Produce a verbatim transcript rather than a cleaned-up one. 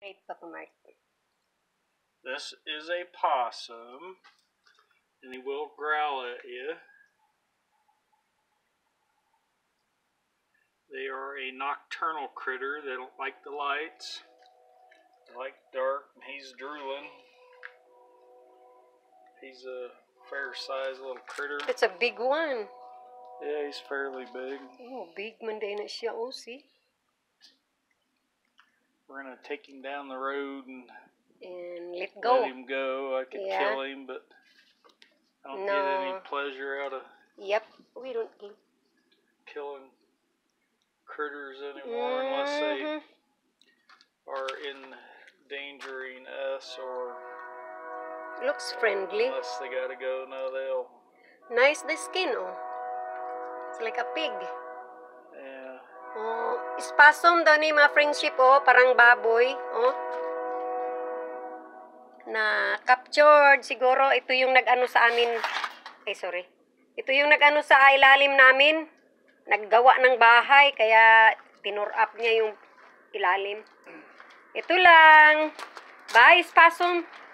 Great, Papa Mark. This is a possum, and he will growl at you. They are a nocturnal critter. They don't like the lights. They like dark, and he's drooling. He's a fair-sized little critter. It's a big one. Yeah, he's fairly big. Oh, big man din na siya, oh, see? We're going to take him down the road and, and let go. Let him go. I could yeah. kill him, but I don't no. get any pleasure out of Yep, we don't killing critters anymore mm-hmm. unless they are endangering us or looks friendly. Unless they gotta go, no, they'll. Nice the skin, oh. It's like a pig. Yeah. Oh, spasm daw ni mga friendship, oh, parang baboy, oh. Na captured siguro. Ito yung nag-ano sa amin. Ay, sorry. Ito yung nag-ano sa ilalim namin. Naggawa ng bahay, kaya tinur up niya yung ilalim. Ito lang. Bye, spasm.